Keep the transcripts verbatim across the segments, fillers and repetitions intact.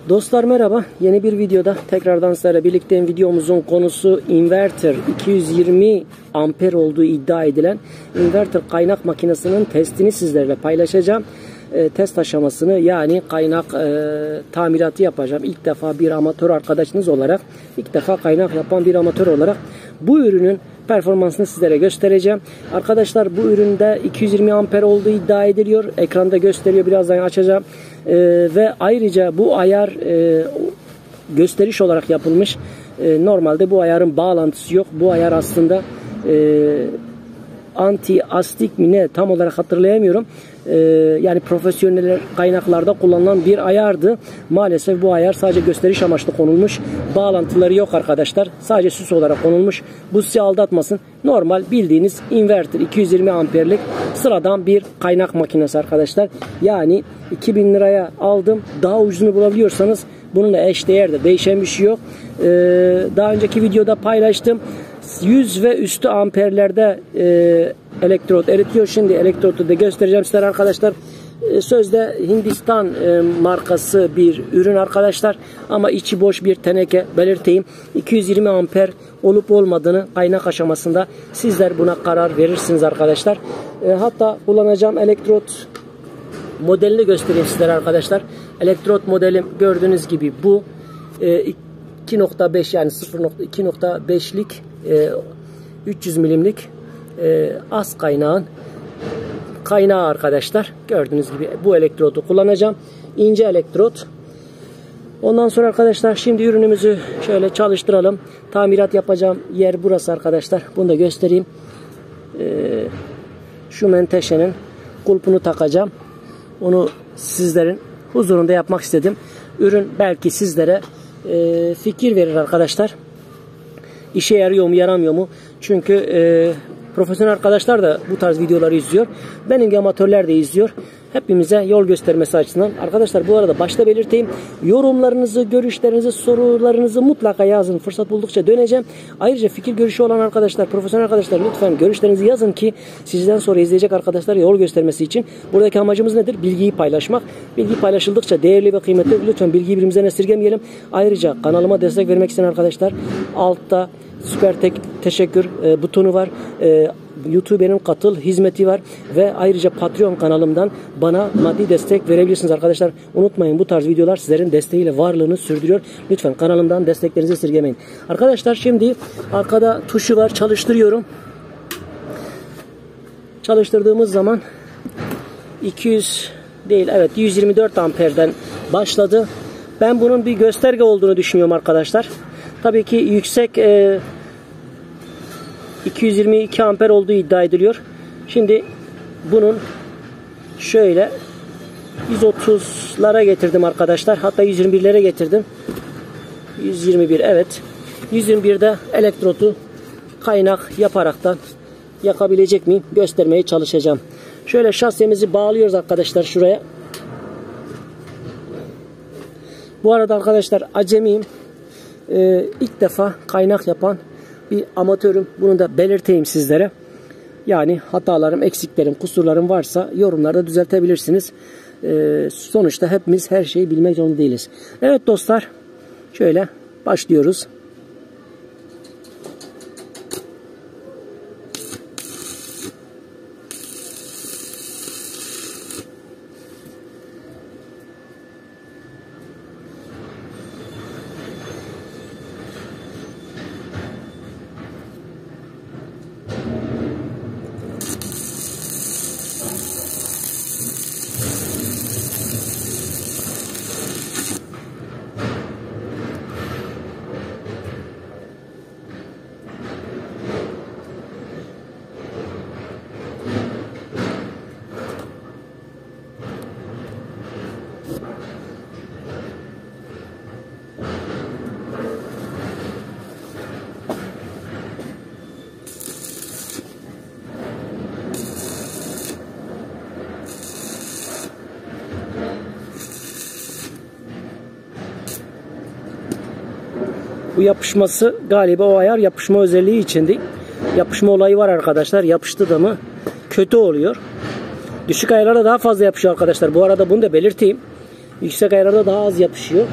Dostlar merhaba. Yeni bir videoda tekrardan sizlerle birlikteyim. Videomuzun konusu inverter. iki yüz yirmi amper olduğu iddia edilen inverter kaynak makinesinin testini sizlerle paylaşacağım. E, test aşamasını, yani kaynak e, tamiratı yapacağım. İlk defa bir amatör arkadaşınız olarak, ilk defa kaynak yapan bir amatör olarak bu ürünün performansını sizlere göstereceğim. Arkadaşlar, bu üründe iki yüz yirmi amper olduğu iddia ediliyor. Ekranda gösteriyor. Birazdan açacağım. Ee, ve ayrıca bu ayar e, gösteriş olarak yapılmış. E, normalde bu ayarın bağlantısı yok. Bu ayar aslında e, anti-astik mi ne tam olarak hatırlayamıyorum. Ee, yani profesyonel kaynaklarda kullanılan bir ayardı. Maalesef bu ayar sadece gösteriş amaçlı konulmuş. Bağlantıları yok arkadaşlar. Sadece süs olarak konulmuş. Bu sizi aldatmasın. Normal bildiğiniz inverter iki yüz yirmi amperlik sıradan bir kaynak makinesi arkadaşlar. Yani iki bin liraya aldım. Daha ucuzunu bulabiliyorsanız bununla eşdeğer de, değişen bir şey yok. Ee, daha önceki videoda paylaştım. yüz ve üstü amperlerde e, elektrot eritiyor. Şimdi elektrotu da göstereceğim sizlere arkadaşlar. E, sözde Hindistan e, markası bir ürün arkadaşlar. Ama içi boş bir teneke, belirteyim. iki yüz yirmi amper olup olmadığını kaynak aşamasında sizler buna karar verirsiniz arkadaşlar. E, hatta kullanacağım elektrot modelini göstereyim sizlere arkadaşlar. Elektrot modelim gördüğünüz gibi bu. E, iki nokta beş, yani iki nokta beşlik e, üç yüz milimlik e, az kaynağın kaynağı arkadaşlar. Gördüğünüz gibi bu elektrodu kullanacağım. İnce elektrot. Ondan sonra arkadaşlar, şimdi ürünümüzü şöyle çalıştıralım. Tamirat yapacağım yer burası arkadaşlar. Bunu da göstereyim. E, şu menteşenin kulpunu takacağım. Onu sizlerin huzurunda yapmak istedim. Ürün belki sizlere e, fikir verir arkadaşlar. İşe yarıyor mu, yaramıyor mu? Çünkü e, profesyonel arkadaşlar da bu tarz videoları izliyor. Benim gibi amatörler de izliyor. Hepimize yol göstermesi açısından. Arkadaşlar, bu arada başta belirteyim. Yorumlarınızı, görüşlerinizi, sorularınızı mutlaka yazın. Fırsat buldukça döneceğim. Ayrıca fikir görüşü olan arkadaşlar, profesyonel arkadaşlar, lütfen görüşlerinizi yazın ki sizden sonra izleyecek arkadaşlar yol göstermesi için. Buradaki amacımız nedir? Bilgiyi paylaşmak. Bilgi paylaşıldıkça değerli ve kıymetli. Lütfen bilgiyi birimizden esirgemeyelim. Ayrıca kanalıma destek vermek isteyen arkadaşlar, altta süper tek teşekkür e, butonu var. E, YouTube'nin katıl hizmeti var ve ayrıca Patreon kanalımdan bana maddi destek verebilirsiniz arkadaşlar. Unutmayın, bu tarz videolar sizlerin desteğiyle varlığını sürdürüyor. Lütfen kanalımdan desteklerinizi esirgemeyin. Arkadaşlar, şimdi arkada tuşu var, çalıştırıyorum. Çalıştırdığımız zaman iki yüz değil, evet yüz yirmi dört amperden başladı. Ben bunun bir gösterge olduğunu düşünüyorum arkadaşlar. Tabii ki yüksek e, iki yüz yirmi iki amper olduğu iddia ediliyor. Şimdi bunun şöyle yüz otuzlara getirdim arkadaşlar. Hatta yüz yirmi birlere getirdim. yüz yirmi bir, evet. yüz yirmi birde elektrotu kaynak yaparaktan yakabilecek miyim göstermeye çalışacağım. Şöyle şasemizi bağlıyoruz arkadaşlar şuraya. Bu arada arkadaşlar, acemiyim. Ee, ilk defa kaynak yapan bir amatörüm. Bunu da belirteyim sizlere. Yani hatalarım, eksiklerim, kusurlarım varsa yorumlarda düzeltebilirsiniz. Ee, sonuçta hepimiz her şeyi bilmek zorunda değiliz. Evet dostlar, şöyle başlıyoruz. Bu yapışması galiba o ayar yapışma özelliği içindi. Yapışma olayı var arkadaşlar. Yapıştı da mı kötü oluyor. Düşük ayarlara daha fazla yapışıyor arkadaşlar. Bu arada bunu da belirteyim. Yüksek ayarlarda daha az yapışıyor.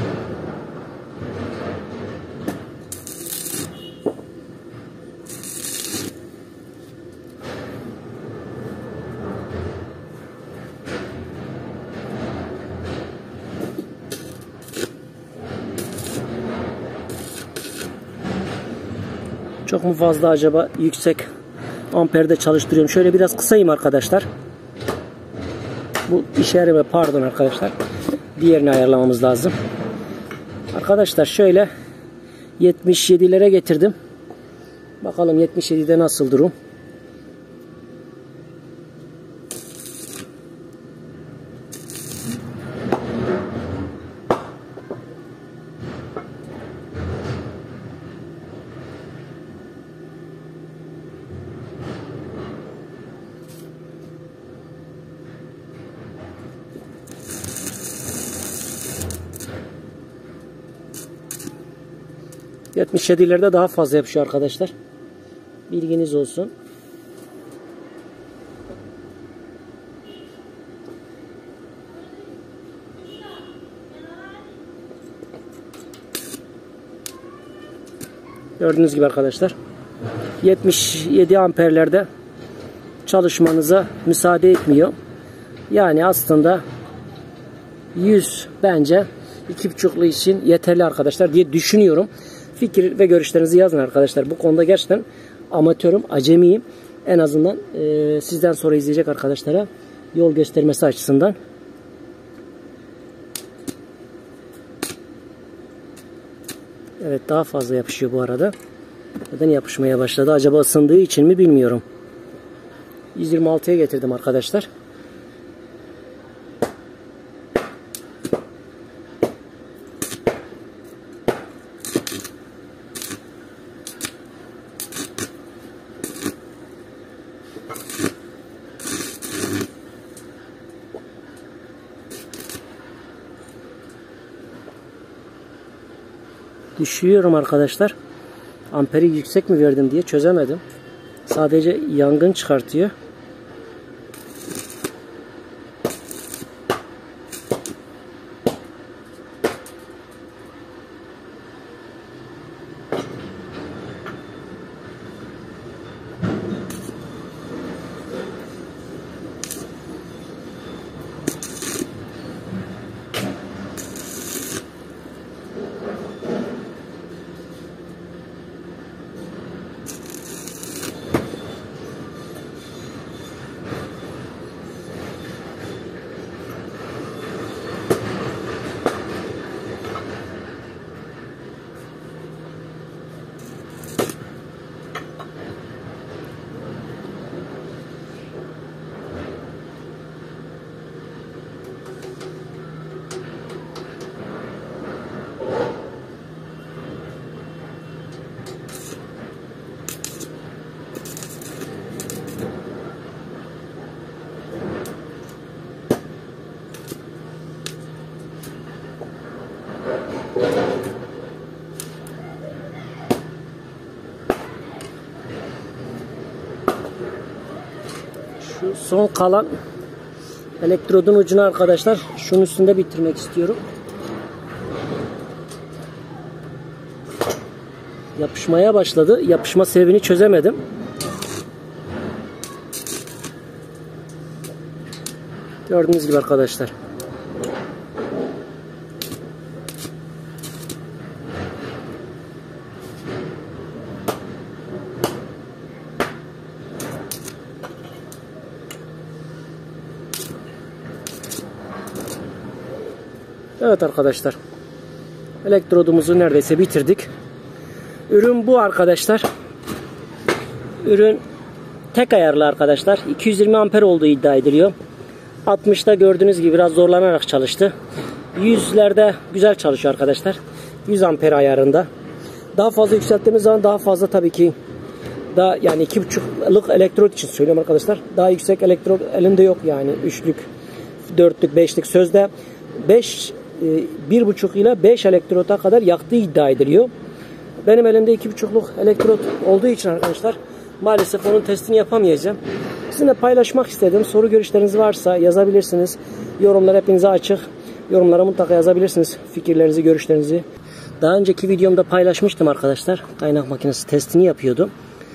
Çok mu fazla acaba yüksek amperde çalıştırıyorum? Şöyle biraz kısayım arkadaşlar. Bu işe yaramıyor. Pardon arkadaşlar. Diğerini ayarlamamız lazım. Arkadaşlar şöyle yetmiş yedilere getirdim. Bakalım yetmiş yedide nasıl durum? yetmiş yedilerde daha fazla yapışıyor arkadaşlar. Bilginiz olsun. Gördüğünüz gibi arkadaşlar yetmiş yedi amperlerde çalışmanıza müsaade etmiyor. Yani aslında yüz bence iki buçuklu için yeterli arkadaşlar diye düşünüyorum. Fikir ve görüşlerinizi yazın arkadaşlar. Bu konuda gerçekten amatörüm, acemiyim. En azından e, sizden sonra izleyecek arkadaşlara yol göstermesi açısından. Evet, daha fazla yapışıyor bu arada. Neden yapışmaya başladı? Acaba ısındığı için mi bilmiyorum. yüz yirmi altıya getirdim arkadaşlar. Düşüyorum arkadaşlar. Amperi yüksek mi verdim diye çözemedim. Sadece yangın çıkartıyor. Şu son kalan elektrodun ucunu arkadaşlar şunun üstünde bitirmek istiyorum. Yapışmaya başladı. Yapışma sebebini çözemedim. Gördüğünüz gibi arkadaşlar. Evet arkadaşlar. Elektrodumuzu neredeyse bitirdik. Ürün bu arkadaşlar. Ürün tek ayarlı arkadaşlar. iki yüz yirmi amper olduğu iddia ediliyor. altmışta gördüğünüz gibi biraz zorlanarak çalıştı. yüzlerde güzel çalışıyor arkadaşlar. yüz amper ayarında. Daha fazla yükselttiğimiz zaman daha fazla tabii ki daha yani iki buçukluk elektrot için söylüyorum arkadaşlar. Daha yüksek elektrot elimde yok yani. üçlük, dörtlük, beşlik sözde beş bir buçuk ile beş elektrota kadar yaktığı iddia ediliyor. Benim elimde iki buçukluk elektrot olduğu için arkadaşlar maalesef onun testini yapamayacağım. Sizinle paylaşmak istedim. Soru görüşleriniz varsa yazabilirsiniz. Yorumlar hepinize açık. Yorumlara mutlaka yazabilirsiniz fikirlerinizi, görüşlerinizi. Daha önceki videomda paylaşmıştım arkadaşlar. Kaynak makinesi testini yapıyordum.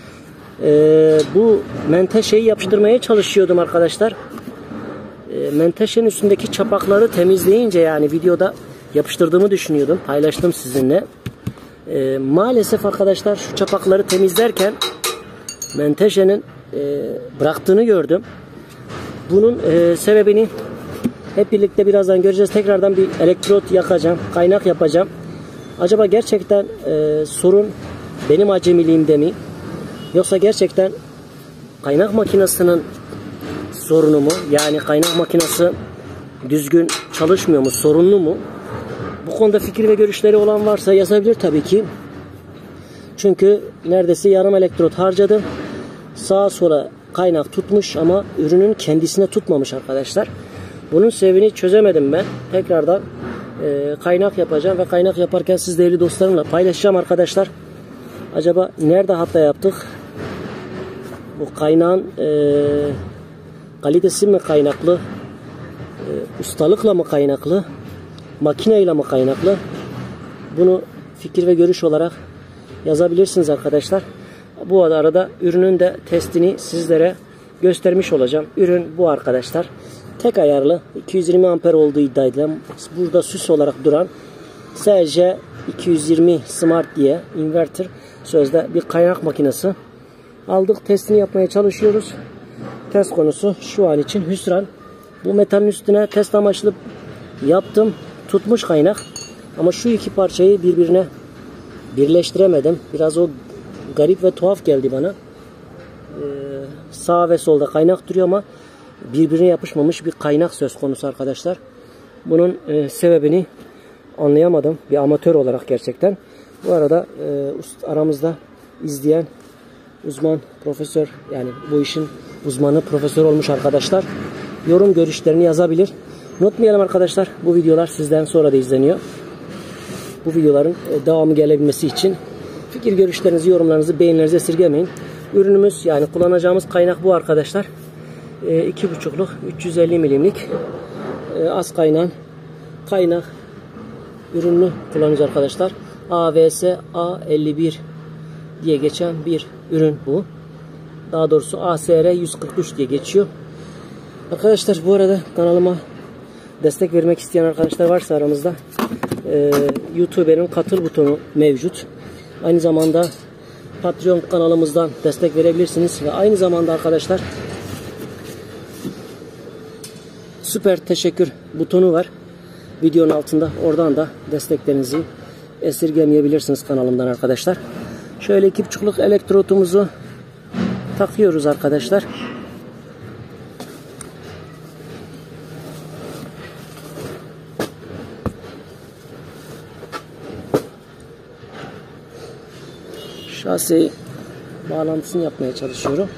Ee, bu menteşeyi yapıştırmaya çalışıyordum arkadaşlar. Ee, menteşenin üstündeki çapakları temizleyince, yani videoda yapıştırdığımı düşünüyordum. Paylaştım sizinle. Ee, maalesef arkadaşlar şu çapakları temizlerken menteşenin e, bıraktığını gördüm. Bunun e, sebebini hep birlikte birazdan göreceğiz. Tekrardan bir elektrot yakacağım. Kaynak yapacağım. Acaba gerçekten e, sorun benim acemiliğimde mi? Yoksa gerçekten kaynak makinesinin sorunu mu? Yani kaynak makinesi düzgün çalışmıyor mu? Sorunlu mu? Bu konuda fikir ve görüşleri olan varsa yazabilir tabii ki. Çünkü neredeyse yarım elektrot harcadım. Sağa sola kaynak tutmuş ama ürünün kendisine tutmamış arkadaşlar. Bunun sebebini çözemedim ben. Tekrardan e, kaynak yapacağım ve kaynak yaparken siz değerli dostlarımla paylaşacağım arkadaşlar. Acaba nerede hata yaptık? Bu kaynağın e, kalitesi mi kaynaklı? E, ustalıkla mı kaynaklı? Makineyle mi kaynaklı? Bunu fikir ve görüş olarak yazabilirsiniz arkadaşlar. Bu arada ürünün de testini sizlere göstermiş olacağım. Ürün bu arkadaşlar. Tek ayarlı iki yüz yirmi amper olduğu iddia edilen, burada süs olarak duran S J iki yüz yirmi Smart diye inverter sözde bir kaynak makinesi. Aldık, testini yapmaya çalışıyoruz. Test konusu şu an için hüsran. Bu metalin üstüne test amaçlı yaptım. Tutmuş kaynak. Ama şu iki parçayı birbirine birleştiremedim. Biraz o garip ve tuhaf geldi bana. Ee, sağ ve solda kaynak duruyor ama birbirine yapışmamış bir kaynak söz konusu arkadaşlar. Bunun e, sebebini anlayamadım. Bir amatör olarak gerçekten. Bu arada e, aramızda izleyen uzman, profesör, yani bu işin uzmanı, profesör olmuş arkadaşlar yorum görüşlerini yazabilir. Unutmayalım arkadaşlar, bu videolar sizden sonra da izleniyor. Bu videoların devamı gelebilmesi için fikir görüşlerinizi, yorumlarınızı, beğenilerinizi esirgemeyin. Ürünümüz, yani kullanacağımız kaynak bu arkadaşlar. iki buçukluk üç yüz elli milimlik az kaynağın kaynak ürününü kullanacağız arkadaşlar. A V S A elli bir diye geçen bir ürün bu. Daha doğrusu A S R yüz kırk üç diye geçiyor. Arkadaşlar bu arada kanalıma destek vermek isteyen arkadaşlar varsa aramızda e, YouTuber'ın katıl butonu mevcut. Aynı zamanda Patreon kanalımızdan destek verebilirsiniz ve aynı zamanda arkadaşlar süper teşekkür butonu var videonun altında. Oradan da desteklerinizi esirgemeyebilirsiniz kanalımdan arkadaşlar. Şöyle iki buçukluk elektrotumuzu takıyoruz arkadaşlar. Şasi bağlantısını yapmaya çalışıyorum.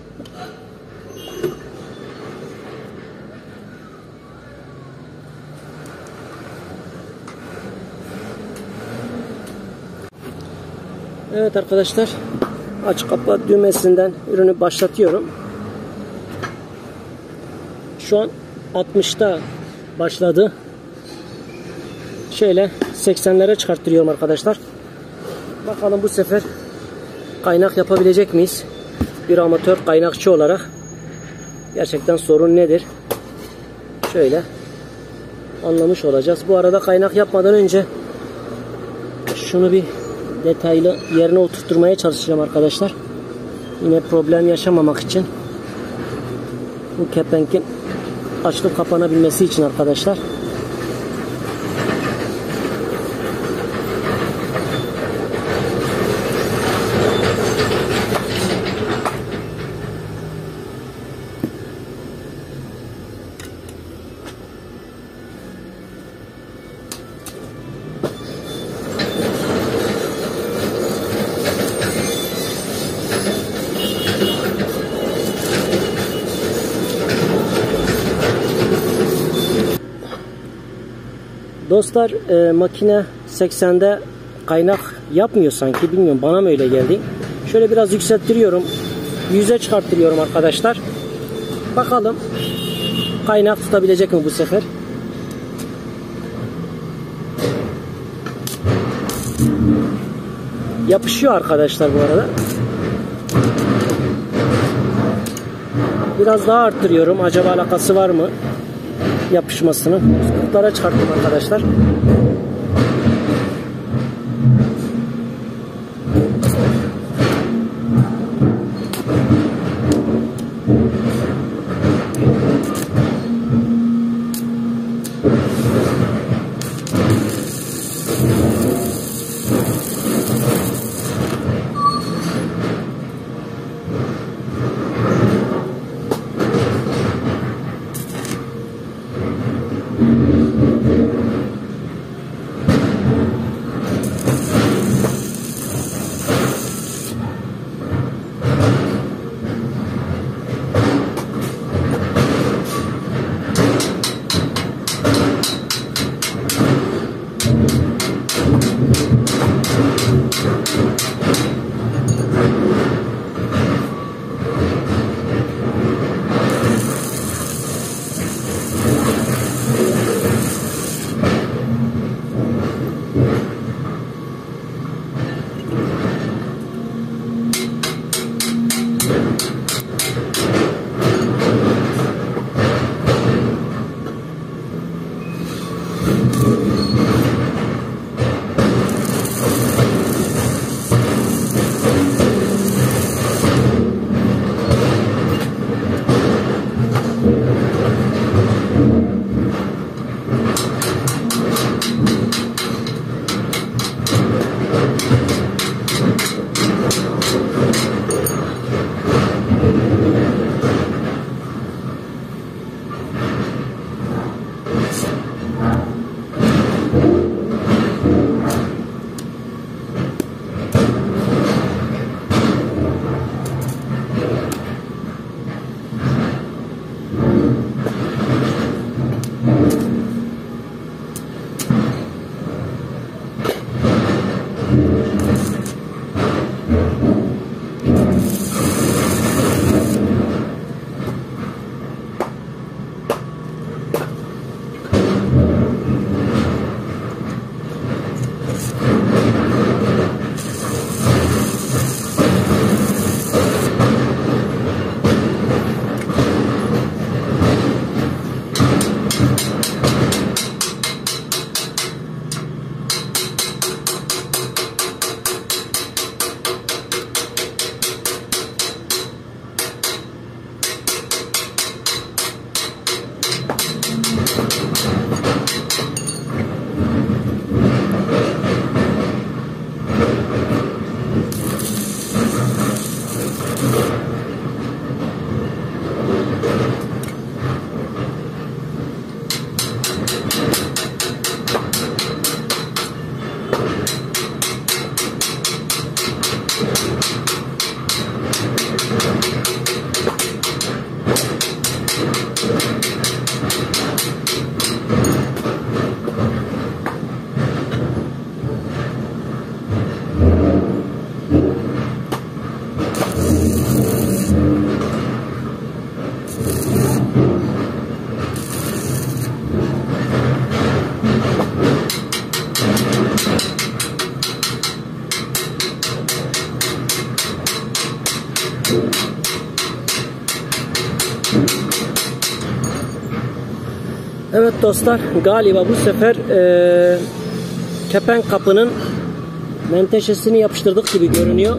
Evet arkadaşlar, aç kapa düğmesinden ürünü başlatıyorum. Şu an altmışta başladı. Şöyle seksenlere çıkarttırıyorum arkadaşlar. Bakalım bu sefer kaynak yapabilecek miyiz? Bir amatör kaynakçı olarak gerçekten sorun nedir? Şöyle anlamış olacağız. Bu arada kaynak yapmadan önce şunu bir detaylı yerine oturtmaya çalışacağım arkadaşlar. Yine problem yaşamamak için, bu kepenkin açılıp kapanabilmesi için arkadaşlar. Dostlar, e, makine seksende kaynak yapmıyor sanki, bilmiyorum, bana mı öyle geldi. Şöyle biraz yükselttiriyorum, yüze çıkarttırıyorum arkadaşlar. Bakalım kaynak tutabilecek mi bu sefer? yapışıyor arkadaşlar bu arada. Biraz daha arttırıyorum. Acaba alakası var mı yapışmasının? Kurtlara çıkarttım arkadaşlar. Evet dostlar, galiba bu sefer e, kepenk kapının menteşesini yapıştırdık gibi görünüyor.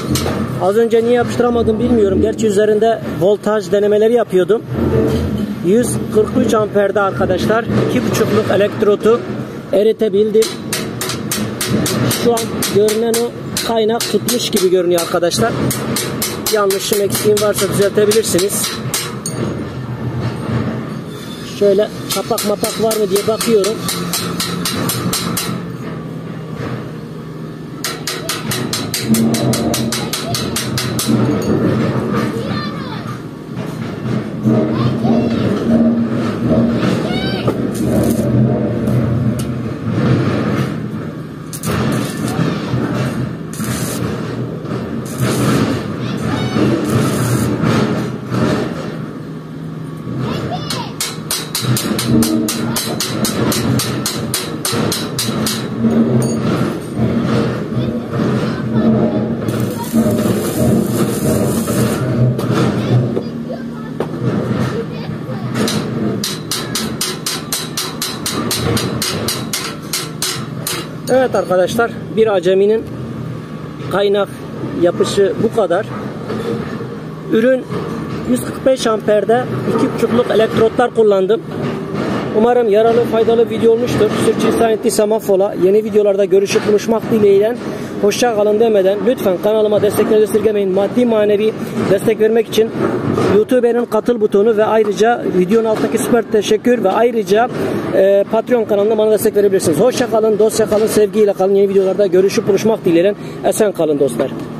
Az önce niye yapıştıramadım bilmiyorum. Gerçi üzerinde voltaj denemeleri yapıyordum. yüz kırk üç amperde arkadaşlar iki buçukluk elektrotu eritebildim. Şu an görünen o kaynak tutmuş gibi görünüyor arkadaşlar. Yanlışım, eksiğim varsa düzeltebilirsiniz. Şöyle kapak mapak var mı diye bakıyorum. Evet arkadaşlar, bir aceminin kaynak yapışı bu kadar. Ürün yüz kırk beş amperde iki buçukluk elektrotlar kullandım. Umarım yararlı, faydalı video olmuştur. Sürçülisan ettiysem affola. Yeni videolarda görüşüp buluşmak dileğiyle. Hoşça kalın demeden lütfen kanalıma desteklerinizi esirgemeyin. Maddi manevi destek vermek için YouTube'un katıl butonu ve ayrıca videonun alttaki süper teşekkür ve ayrıca e, Patreon kanalına bana destek verebilirsiniz. Hoşça kalın, dostça kalın, sevgiyle kalın. Yeni videolarda görüşüp buluşmak dileğiyle. Esen kalın dostlar.